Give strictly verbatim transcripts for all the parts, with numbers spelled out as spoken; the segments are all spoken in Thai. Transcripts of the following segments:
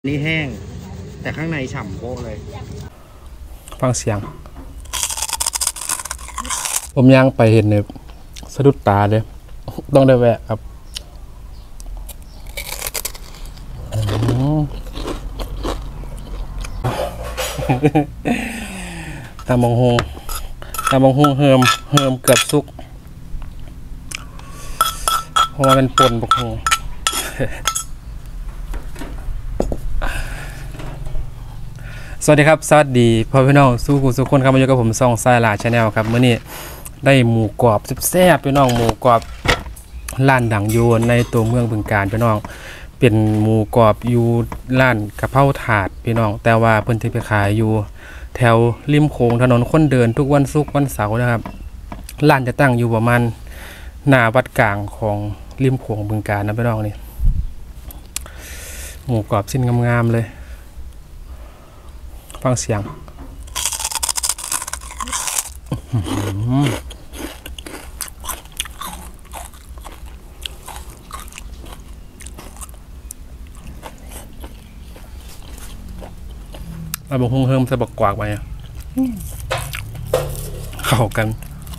นี่แห้งแต่ข้างในฉ่ำโป๊ะเลยฟังเสียงผมย่างไปเห็นเนี่ยสะดุดตาเลยต้องได้แวะครับตามองฮงตามองฮงเฮิมเฮิมเกือบสุกเพราะว่ามันปนบกฮงสวัสดีครับสวัสดีพ่อพี่น้องสู้กูสู้คนครับมาอยู่กับผมซองไซลาชาแนลครับเมื่อนี้ได้หมูกรอบแซ่บพี่น้องหมูกรอบร้านดังอยู่ในตัวเมืองบึงกาฬพี่น้องเป็นหมูกรอบอยู่ร้านกะเพราถาดพี่น้องแต่ว่าเพิ่นที่ไปขายอยู่แถวริมโขงถนนคนเดินทุกวันศุกร์วันเสาร์นะครับร้านจะตั้งอยู่ประมาณหน้าวัดกลางของริมโขงบึงกาฬนะพี่น้องนี่หมูกรอบชิ้นงามๆเลยฟังเสียงเราบอกเฮิมใส่บักกวากไปเข้ากัน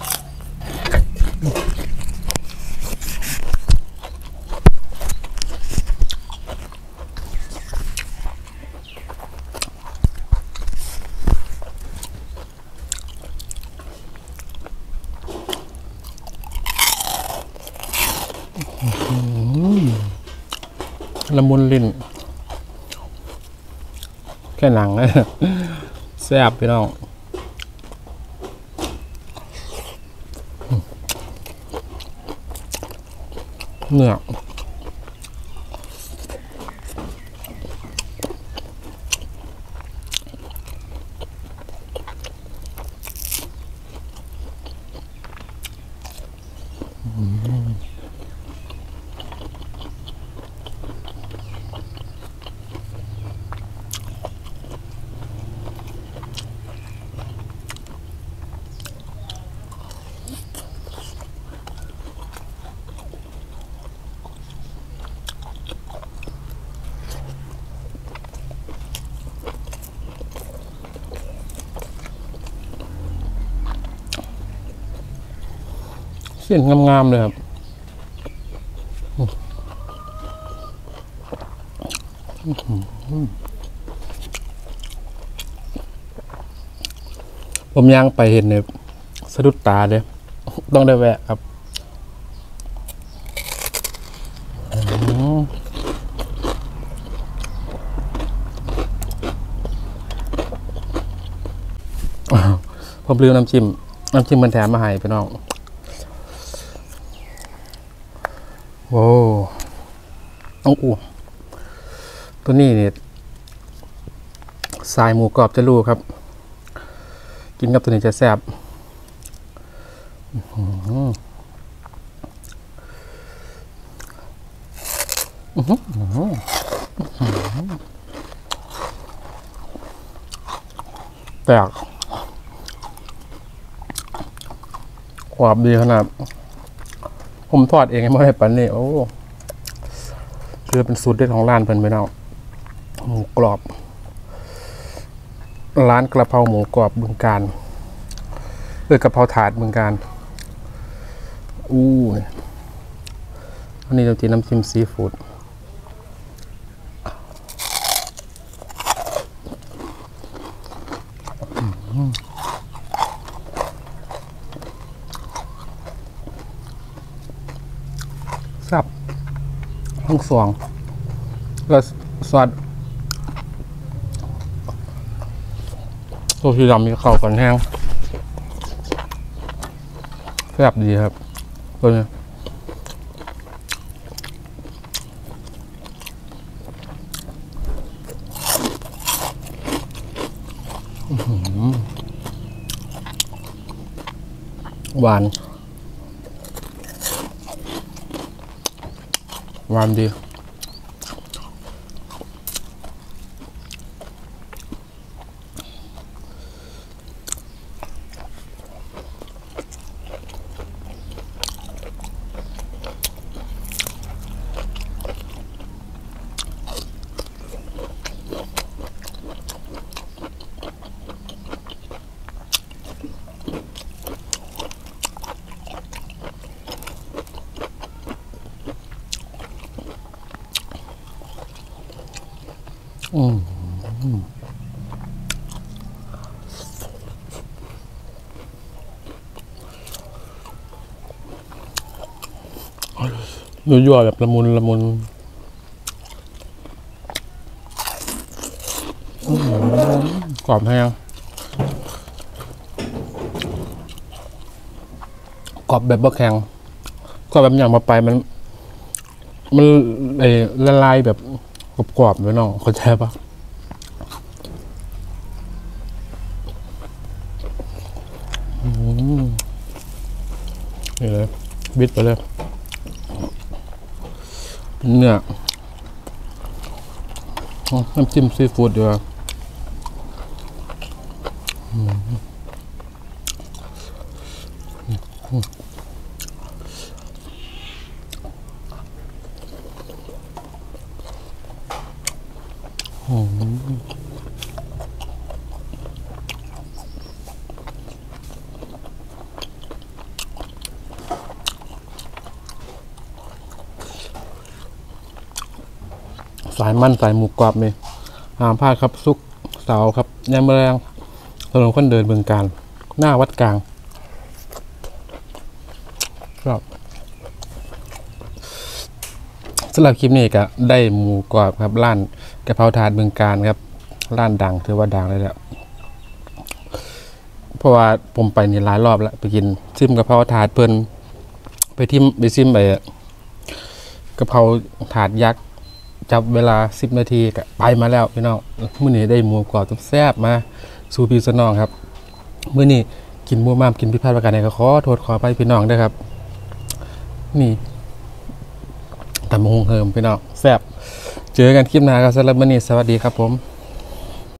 ละมุนลิ้นแค่หนังเลยแซ่บพี่น้องเนื้อเส้นงามๆเลยครับผมย่างไปเห็นเนี่ยสะดุดตาเลยต้องได้แวะครับผมลืมน้ำจิ้มน้ำจิ้มมันแถมมาให้พี่น้องโว้ต้องอู้ตัวนี้เนี่ยสายหมูกรอบจะรู้ครับกินกับตัวนี้จะแซ่บแตกความดีขนาดผมทอดเองไม่ได้ปั่นนี่โอ้คือเป็นสูตรเด็ดของร้านเพิ่นไปแล้วหมูกรอบร้านกระเพราหมูกรอบบึงกาฬเออกระเพราถาดบึงกาฬอู้อันนี้เราจีน้ำจิ้มซีฟู้ดซับทั้งสองแล้วซอสตัวที่ดำมีเข้ากันแห้งแซ่บดีครับตัวนี้หวานหวานดีอืมยั่วๆแบบละมุนละมุนกรอบแห้งกรอบแบบบะแข็งกรอบแบบอย่างมาไปมันมันไอ้ละลายแบบกรอบๆเลยน้องเข้าใจปะนี่เลยบิดไปเลยเนื้อน้ำจิ้มซีฟู้ดดีกว่าสายมันสายหมูกรอบนี่ห้ามพลาดครับซุกเสาครับยามแมลงถนนคนเดินเมืองการหน้าวัดกลางครับสำหรับคลิปนี้ก็ได้หมูกรอบครับร้านกะเพราถาดเมืองการครับร้านดังถือว่าดังเลยแหละเพราะว่าผมไปนี่หลายรอบแล้วไปกินซิมกะเพราถาดเพิ่นไปทิมไปซิมไปกะเพราถาดยักษ์จับเวลาสิบนาทีก็ไปมาแล้วพี่น้องมื้อนี้ได้หมูกรอบแซ่บมาสู่พี่สนองครับมื้อนี้กินหมูมามกินพิพาทประการใดก็ขอโทษขอไปพี่น้องด้วยครับนี่ตำมะฮงเฮิมพี่น้องแซ่บเจอกันคลิปหน้าครับสำหรับมื้อนี้สวัสดีครับผม